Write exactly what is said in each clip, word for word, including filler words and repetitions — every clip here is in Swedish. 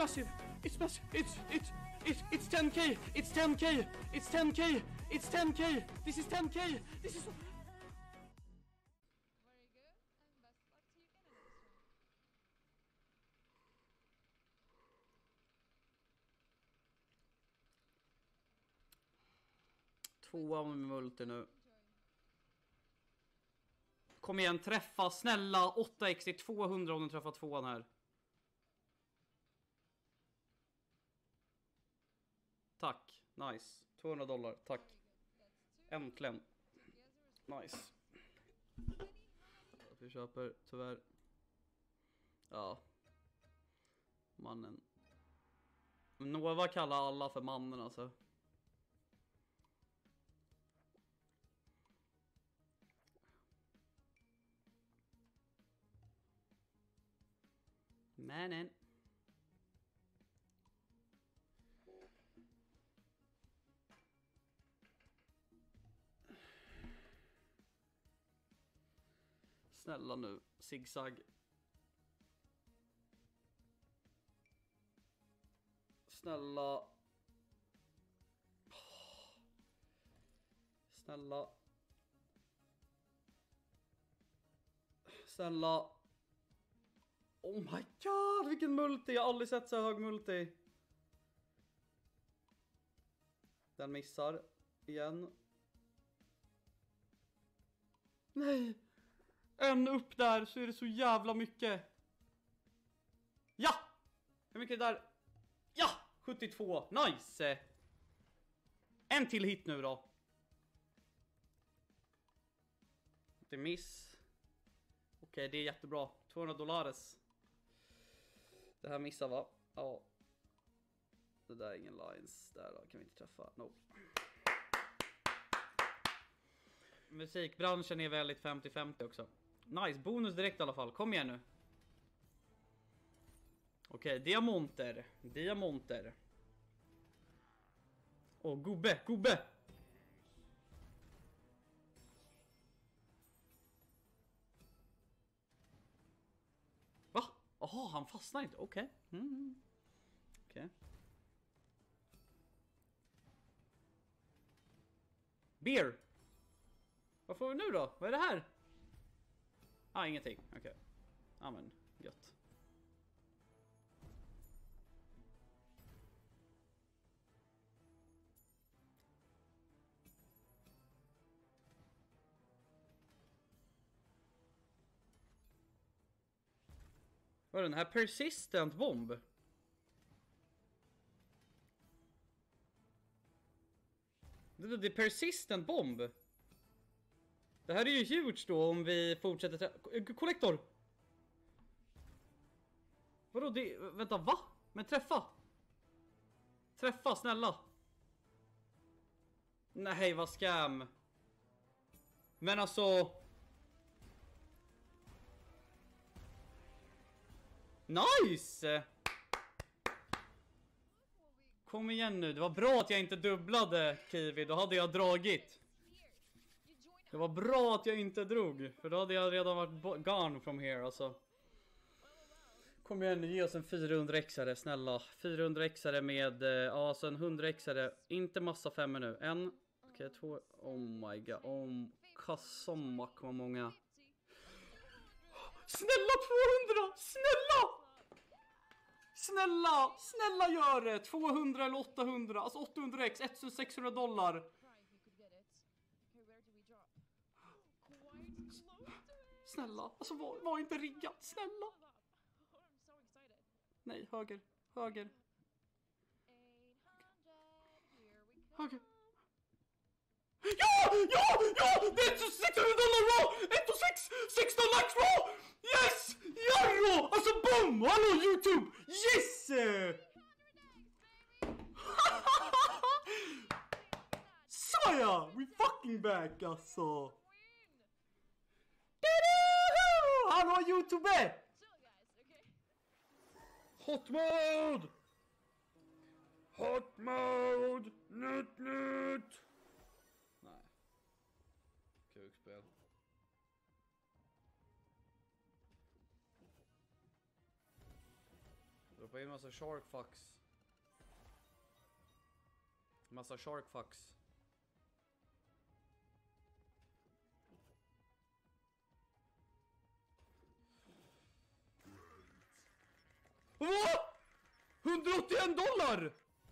massive. It's massive. It's it's it's it's ten K. It's ten K. It's ten K. It's ten K. This is ten K. This is Very good, and best luck to you again in next round. tvåa med multi nu. Kom igen, träffa, snälla. åtta x i tvåhundra om du träffar tvåan här. Tack, nice. tvåhundra dollar, tack. Äntligen. Nice. Att vi köper, tyvärr. Ja. Mannen. Nova kallar alla för mannen alltså. Mannen. Snälla nu, zigzag. Snälla. Snälla. Snälla. Oh my god, vilken multi. Jag har aldrig sett så hög multi. Den missar. Igen. Nej. En upp där så är det så jävla mycket. Ja! Hur mycket är det där? Ja! sjuttiotvå. Nice. En till hit nu då. Det är miss. Okej, det är jättebra. tvåhundra dollares. Det här missar va? Ja. Det där är ingen lines. Där då kan vi inte träffa. No. Musikbranschen är väldigt femtio femtio också. Nice, bonus direkt i alla fall. Kom igen nu. Okej, diamanter. Diamanter. Åh, gubbe, gubbe. Va? Jaha, han fastnar inte. Okej. Okay. Mm. Okej. Okay. Beer. Vad får vi nu då? Vad är det här? Ah, ingenting. Okej. Okay. Ja, men gött. Vad är den här persistent bomb? Det, det är persistent bomb. Det här är ju huge då om vi fortsätter. Kollektor. Vadå det? Vänta, va? Men träffa. Träffa, snälla. Nej, vad scam. Men alltså. Nice! Kom igen nu, det var bra att jag inte dubblade Kiwi, då hade jag dragit. Det var bra att jag inte drog, för då hade jag redan varit gone from here alltså. Kom igen nu, ge oss en fyrahundra-exare, snälla. fyrahundra-exare med, ja alltså en hundra-exare, inte massa femmor nu. En, okej, okay, två, oh my god, oh, kassammak vad många. Snälla tvåhundra, snälla! Snälla, snälla gör det. tvåhundra eller åttahundra, alltså åttahundra x, sexhundra dollar. Snälla, alltså var, var inte riggat, snälla. Nej, höger, höger. Höger. Ja, ja, ja, det är sexhundra dollar raw, ett och sex, sexton lax raw. Yes, jarro, alltså boom, hallå YouTube, yes. Såja, we fucking back alltså. Hallå YouTube. Hot mode. Hot mode, nut nut. Nej. Kukspel. Få in massa sharkfucks. Massa sharkfucks. Vad? hundraåttioen dollar!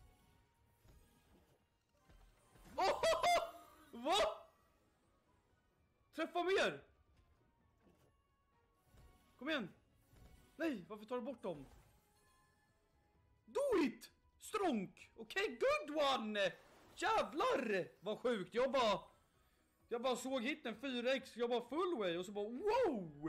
Oh! Vad? Träffa mer! Kom igen! Nej, varför tar du bort dem? Do it! Stronk! Okej, okay, good one! Jävlar! Vad sjukt, jag bara... Jag bara såg hitten fyra x, jag bara full way och så bara wow!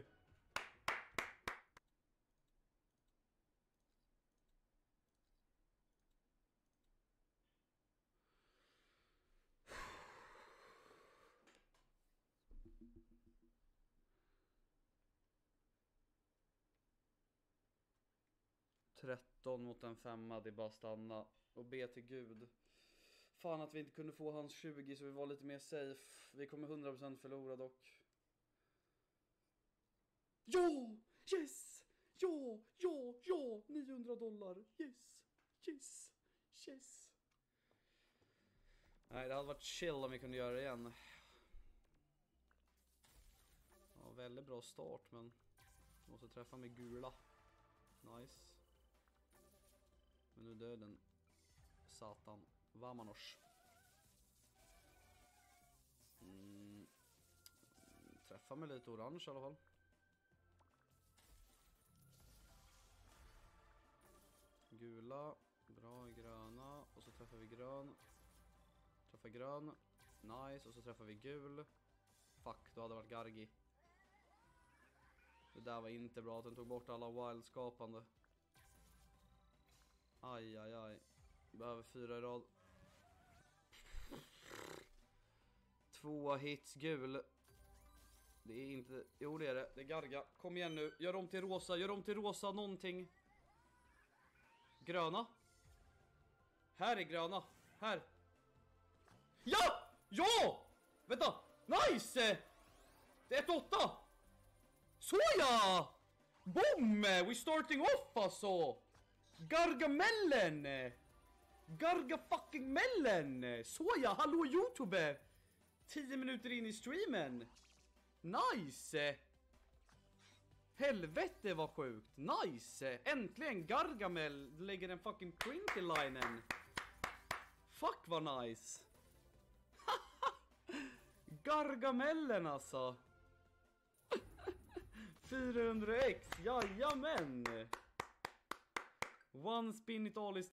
tretton mot en femma, det är bara stanna och be till Gud. Fan att vi inte kunde få hans tjugo så vi var lite mer safe. Vi kommer hundra procent förlora dock. Ja! Yes! Ja! Ja! Ja! niohundra dollar! Yes! Yes! Yes! Nej, det hade varit chill om vi kunde göra det igen. Ja, väldigt bra start, men jag måste träffa med gula. Nice. Men nu döden. Satan. Vamanos. Mm. Träffa med lite orange i alla fall. Gula. Bra, gröna. Och så träffar vi grön. Träffar grön. Nice. Och så träffar vi gul. Fuck, då hade det varit Gargi. Det där var inte bra. Den tog bort alla wild-skapande. Aj, aj, aj. Behöver fyra i rad. Två hits gul. Det är inte... Jo, det är det. Det är Garga. Kom igen nu. Gör om till rosa. Gör om till rosa någonting. Gröna. Här är gröna. Här. Ja! Ja! Vänta. Nice! Det är ett åtta. Såja! Boom! We starting off alltså. Gargamellen! Garga fucking mellen! Såja, hallå YouTube! tio minuter in i streamen. Nice! Helvete vad sjukt. Nice! Äntligen Gargamel lägger en fucking print i linen. Fuck vad nice. Gargamellen alltså. fyrahundra x, jajamän! One spin it all is